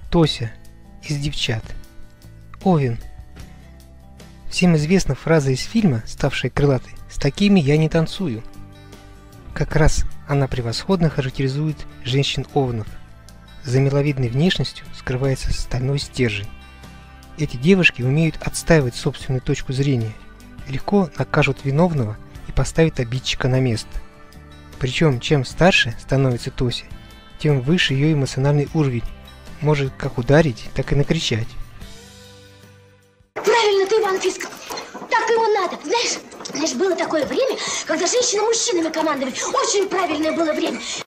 Тося из «Девчат». Овен. Всем известна фраза из фильма, ставшая крылатой: «С такими я не танцую». Как раз она превосходно характеризует женщин-овнов. За миловидной внешностью скрывается стальной стержень. Эти девушки умеют отстаивать собственную точку зрения, легко накажут виновного и поставят обидчика на место. Причем, чем старше становится Тося, тем выше ее эмоциональный уровень, может как ударить, так и накричать. Правильно ты, Иван Фисков! Так ему надо! Знаешь, было такое время, когда женщины мужчинами командовали. Очень правильное было время.